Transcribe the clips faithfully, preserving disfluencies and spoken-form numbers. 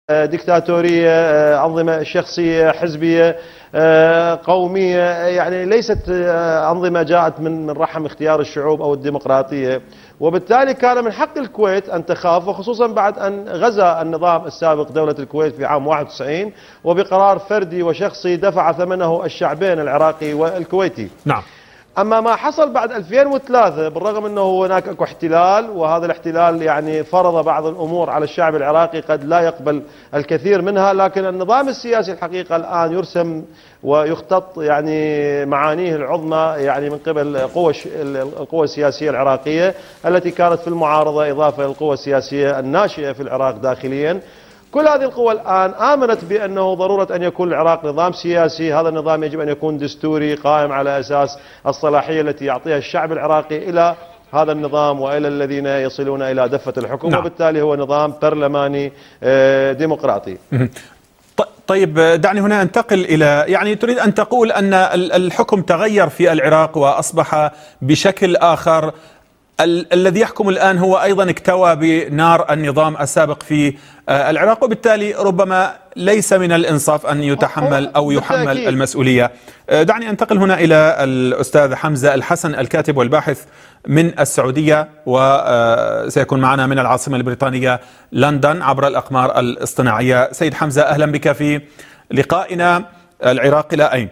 ديكتاتورية، أنظمة شخصية حزبية قومية، يعني ليست أنظمة جاءت من من رحم اختيار الشعوب أو الديمقراطية. وبالتالي كان من حق الكويت أن تخاف، وخصوصا بعد أن غزا النظام السابق دولة الكويت في عام واحد وتسعين وبقرار فردي وشخصي دفع ثمنه الشعبين العراقي والكويتي. نعم. أما ما حصل بعد ألفين وثلاثة، بالرغم أنه هناك أكو احتلال، وهذا الاحتلال يعني فرض بعض الأمور على الشعب العراقي قد لا يقبل الكثير منها، لكن النظام السياسي الحقيقة الآن يرسم ويختط يعني معانيه العظمى يعني من قبل قوى القوى السياسية العراقية التي كانت في المعارضة، إضافة إلى القوى السياسية الناشئة في العراق داخليا. كل هذه القوى الآن آمنت بأنه ضرورة أن يكون العراق نظام سياسي، هذا النظام يجب أن يكون دستوري قائم على أساس الصلاحية التي يعطيها الشعب العراقي إلى هذا النظام وإلى الذين يصلون إلى دفة الحكم. نعم. وبالتالي هو نظام برلماني ديمقراطي. طيب دعني هنا أنتقل إلى، يعني تريد أن تقول أن الحكم تغير في العراق وأصبح بشكل آخر. ال الذي يحكم الآن هو أيضا اكتوى بنار النظام السابق في العراق، وبالتالي ربما ليس من الإنصاف أن يتحمل أو يحمل المسؤولية. دعني أنتقل هنا إلى الأستاذ حمزة الحسن، الكاتب والباحث من السعودية، وسيكون معنا من العاصمة البريطانية لندن عبر الأقمار الاصطناعية. سيد حمزة، أهلا بك في لقائنا. العراق إلى أين؟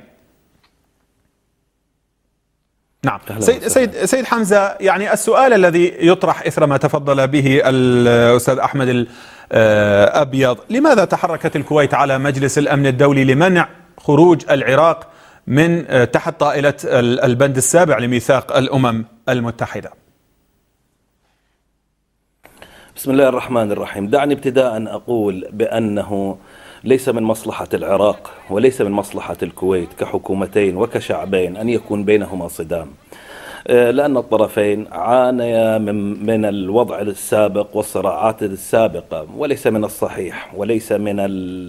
نعم. سيد, سيد, سيد حمزة، يعني السؤال الذي يطرح إثر ما تفضل به الأستاذ أحمد الأبيض، لماذا تحركت الكويت على مجلس الأمن الدولي لمنع خروج العراق من تحت طائلة البند السابع لميثاق الأمم المتحدة؟ بسم الله الرحمن الرحيم. دعني ابتداء أقول بأنه ليس من مصلحة العراق وليس من مصلحة الكويت كحكومتين وكشعبين أن يكون بينهما صدام، لأن الطرفين عانيا من, من الوضع السابق والصراعات السابقة، وليس من الصحيح وليس من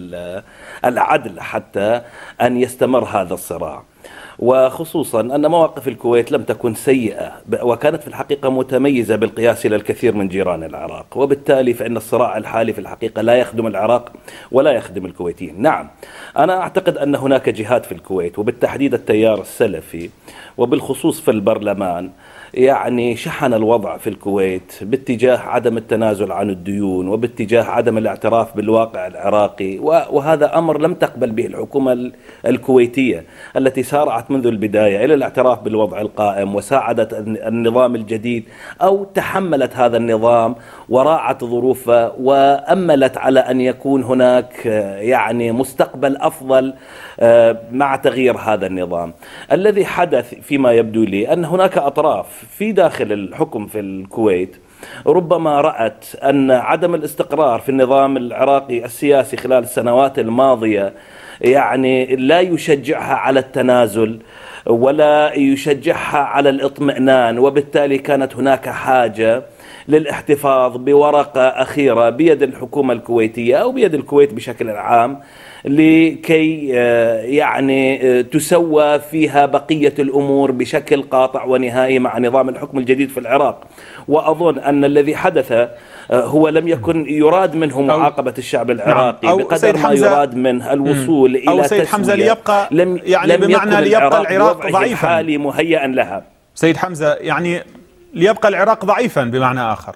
العدل حتى أن يستمر هذا الصراع. وخصوصا أن مواقف الكويت لم تكن سيئة، وكانت في الحقيقة متميزة بالقياس إلى الكثير من جيران العراق، وبالتالي فإن الصراع الحالي في الحقيقة لا يخدم العراق ولا يخدم الكويتيين. نعم، أنا أعتقد أن هناك جهات في الكويت وبالتحديد التيار السلفي وبالخصوص في البرلمان يعني شحن الوضع في الكويت باتجاه عدم التنازل عن الديون وباتجاه عدم الاعتراف بالواقع العراقي، وهذا أمر لم تقبل به الحكومة الكويتية التي سارعت منذ البداية إلى الاعتراف بالوضع القائم وساعدت النظام الجديد أو تحملت هذا النظام وراعت ظروفه وأملت على أن يكون هناك يعني مستقبل أفضل مع تغيير هذا النظام. الذي حدث فيما يبدو لي أن هناك أطراف في داخل الحكم في الكويت ربما رأت أن عدم الاستقرار في النظام العراقي السياسي خلال السنوات الماضية يعني لا يشجعها على التنازل ولا يشجعها على الاطمئنان، وبالتالي كانت هناك حاجة للاحتفاظ بورقة أخيرة بيد الحكومة الكويتية أو بيد الكويت بشكل عام لكي يعني تسوى فيها بقية الأمور بشكل قاطع ونهائي مع نظام الحكم الجديد في العراق. وأظن أن الذي حدث هو لم يكن يراد منه معاقبة الشعب العراقي نعم. بقدر ما يراد منه الوصول إلى أو سيد حمزة ليبقى لم يعني لم بمعنى ليبقى العراق ضعيفا حالي مهيئا لها. سيد حمزة، يعني ليبقى العراق ضعيفا بمعنى آخر.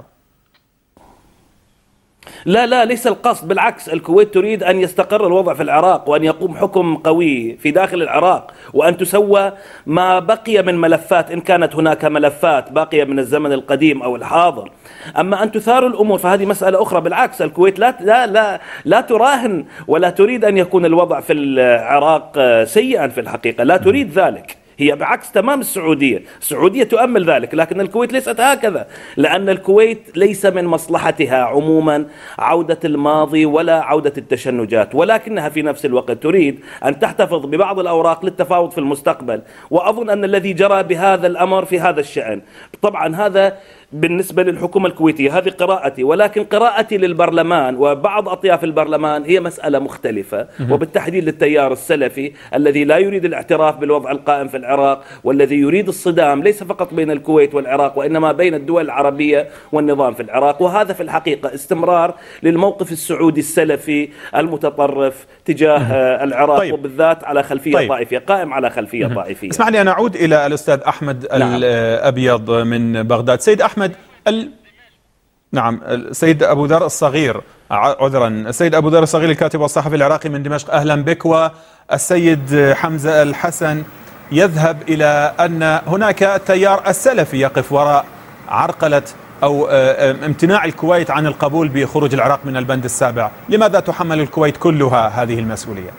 لا لا ليس القصد، بالعكس الكويت تريد أن يستقر الوضع في العراق وأن يقوم حكم قوي في داخل العراق وأن تسوى ما بقي من ملفات إن كانت هناك ملفات باقية من الزمن القديم أو الحاضر. أما أن تثار الأمور فهذه مسألة أخرى. بالعكس الكويت لا لا لا لا تراهن ولا تريد أن يكون الوضع في العراق سيئا في الحقيقة، لا تريد ذلك. هي بعكس تمام السعودية، السعودية تؤمل ذلك، لكن الكويت ليست هكذا، لأن الكويت ليس من مصلحتها عموما عودة الماضي ولا عودة التشنجات، ولكنها في نفس الوقت تريد أن تحتفظ ببعض الأوراق للتفاوض في المستقبل. وأظن أن الذي جرى بهذا الأمر في هذا الشأن طبعا هذا بالنسبة للحكومة الكويتية. هذه قراءتي، ولكن قراءتي للبرلمان وبعض أطياف البرلمان هي مسألة مختلفة، وبالتحديد للتيار السلفي الذي لا يريد الاعتراف بالوضع القائم في العراق، والذي يريد الصدام ليس فقط بين الكويت والعراق وإنما بين الدول العربية والنظام في العراق. وهذا في الحقيقة استمرار للموقف السعودي السلفي المتطرف تجاه العراق، طيب. وبالذات على خلفية طيب. طائفية، قائم على خلفية مم. طائفية. اسمح لي أن أعود إلى الأستاذ أحمد نعم. الأبيض من بغداد. سيد أحمد ال... نعم السيد أبو ذر الصغير، عذرا السيد أبو ذر الصغير الكاتب والصحفي العراقي من دمشق، أهلا بك. والسيد حمزة الحسن يذهب إلى أن هناك تيار السلفي يقف وراء عرقلة أو امتناع الكويت عن القبول بخروج العراق من البند السابع. لماذا تحمل الكويت كلها هذه المسؤولية؟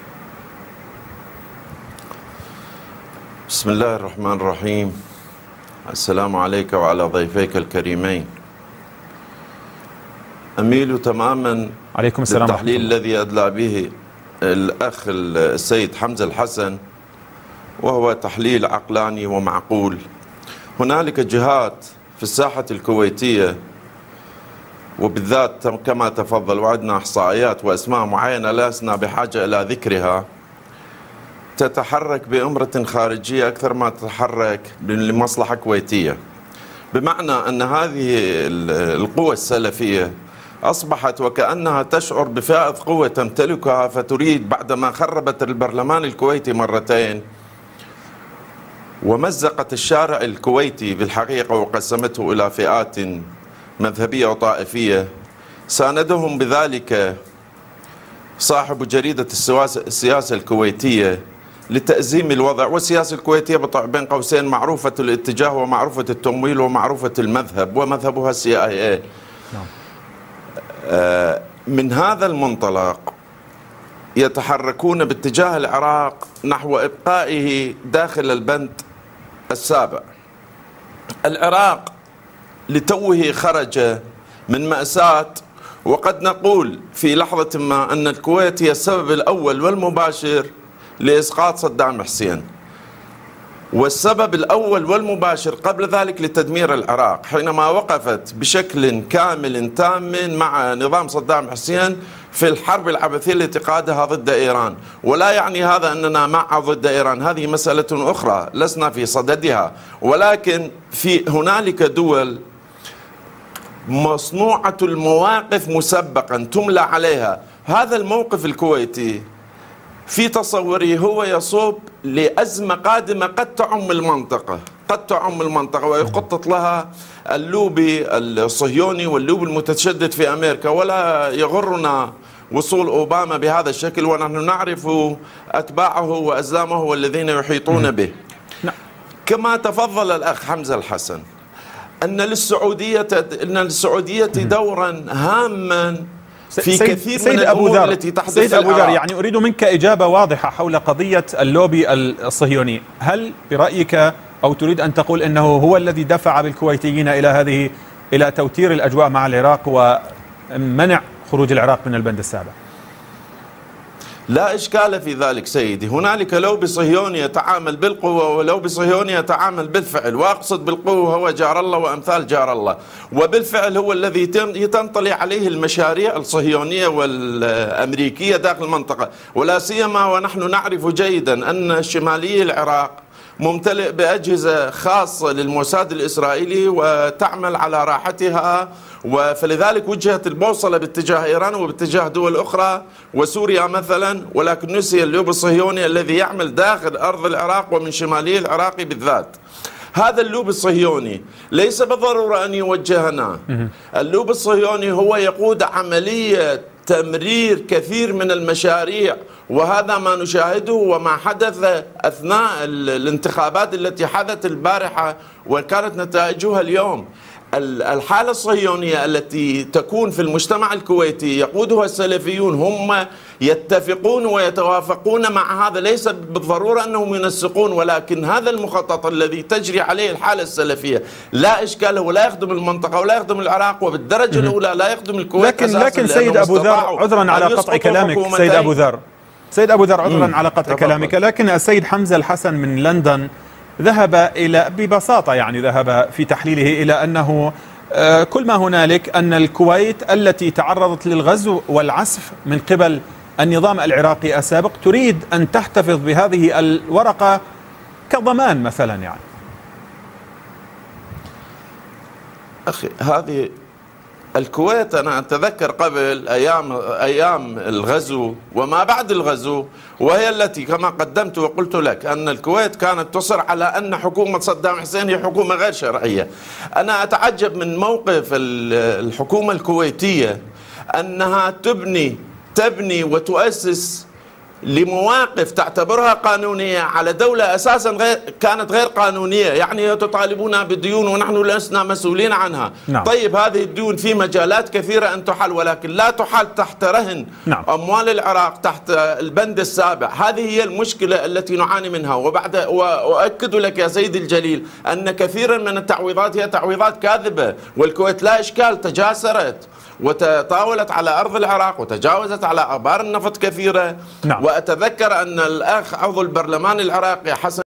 بسم الله الرحمن الرحيم. السلام عليك وعلى ضيفيك الكريمين. أميل تماما عليكم السلام للتحليل الذي أدلى به الأخ السيد حمزة الحسن، وهو تحليل عقلاني ومعقول. هنالك جهات في الساحة الكويتية، وبالذات كما تفضل وعدنا إحصائيات وأسماء معينة لسنا بحاجة إلى ذكرها، تتحرك بأمرة خارجية أكثر ما تتحرك لمصلحة كويتية، بمعنى أن هذه القوى السلفية أصبحت وكأنها تشعر بفائض قوة تمتلكها، فتريد بعدما خربت البرلمان الكويتي مرتين ومزقت الشارع الكويتي بالحقيقة وقسمته إلى فئات مذهبية وطائفية، ساندهم بذلك صاحب جريدة السياسة الكويتية لتأزيم الوضع. والسياسة الكويتية بين قوسين معروفة الاتجاه ومعروفة التمويل ومعروفة المذهب، ومذهبها السي آي إيه. من هذا المنطلق يتحركون باتجاه العراق نحو إبقائه داخل البند السابع. العراق لتوه خرج من مأساة، وقد نقول في لحظة ما أن الكويت هي السبب الأول والمباشر لإسقاط صدام حسين، والسبب الأول والمباشر قبل ذلك لتدمير العراق، حينما وقفت بشكل كامل تام مع نظام صدام حسين في الحرب العبثية التي قادها ضد إيران. ولا يعني هذا أننا مع ضد إيران، هذه مسألة أخرى لسنا في صددها، ولكن في هنالك دول مصنوعة المواقف مسبقا تملى عليها. هذا الموقف الكويتي في تصوري هو يصوب لأزمة قادمة قد تعم المنطقة، قد تعم المنطقة ويخطط لها اللوبي الصهيوني واللوبي المتشدد في أمريكا. ولا يغرنا وصول أوباما بهذا الشكل، ونحن نعرف أتباعه وأزلامه والذين يحيطون به. كما تفضل الأخ حمزة الحسن أن للسعودية أن للسعودية دورا هاما في سيد كثير سيد من الأمور التي تحدث سيد في أبو ذر، العراق. يعني أريد منك إجابة واضحة حول قضية اللوبي الصهيوني. هل برأيك أو تريد أن تقول أنه هو الذي دفع بالكويتيين إلى هذه إلى توتير الأجواء مع العراق ومنع خروج العراق من البند السابع؟ لا إشكال في ذلك سيدي. هنالك لوبي صهيوني يتعامل بالقوة ولوبي صهيوني يتعامل بالفعل، وأقصد بالقوة هو جار الله وأمثال جار الله، وبالفعل هو الذي تنطلي عليه المشاريع الصهيونية والأمريكية داخل المنطقة. ولا سيما ونحن نعرف جيدا أن شمالي العراق ممتلئ بأجهزة خاصة للموساد الإسرائيلي وتعمل على راحتها، فلذلك وجهت البوصلة باتجاه إيران وباتجاه دول أخرى وسوريا مثلا، ولكن نسي اللوبي الصهيوني الذي يعمل داخل أرض العراق ومن شمالي العراق بالذات. هذا اللوبي الصهيوني ليس بالضرورة أن يوجهنا. اللوبي الصهيوني هو يقود عملية تمرير كثير من المشاريع، وهذا ما نشاهده وما حدث أثناء الانتخابات التي حدثت البارحة وكانت نتائجها اليوم. الحالة الصهيونية التي تكون في المجتمع الكويتي يقودها السلفيون، هم يتفقون ويتوافقون مع هذا، ليس بالضرورة أنهم ينسقون، ولكن هذا المخطط الذي تجري عليه الحالة السلفية لا إشكال، ولا يخدم المنطقة ولا يخدم العراق، وبالدرجة الأولى لا يخدم الكويت. لكن لكن سيد أبو ذر، عذرا على قطع كلامك سيد أبو ذر، سيد أبو ذر عذرا على قطع كلامك، لكن السيد حمزة الحسن من لندن ذهب إلى ببساطة يعني ذهب في تحليله إلى أنه كل ما هنالك أن الكويت التي تعرضت للغزو والعسف من قبل النظام العراقي السابق تريد أن تحتفظ بهذه الورقة كضمان مثلا. يعني أخي هذه الكويت أنا أتذكر قبل أيام أيام الغزو وما بعد الغزو، وهي التي كما قدمت وقلت لك أن الكويت كانت تصر على أن حكومة صدام حسين هي حكومة غير شرعية. أنا أتعجب من موقف الحكومة الكويتية أنها تبني تبني وتؤسس لمواقف تعتبرها قانونية على دولة أساسا غير كانت غير قانونية. يعني تطالبونها بالديون ونحن لسنا مسؤولين عنها. نعم. طيب هذه الديون في مجالات كثيرة أن تحل، ولكن لا تحل تحت رهن. نعم. أموال العراق تحت البند السابع. هذه هي المشكلة التي نعاني منها. وبعد وأؤكد لك يا سيدي الجليل أن كثيرا من التعويضات هي تعويضات كاذبة، والكويت لا إشكال تجاسرت وتطاولت على أرض العراق وتجاوزت على آبار النفط كثيرة. نعم. وأتذكر أن الأخ عضو البرلمان العراقي حسن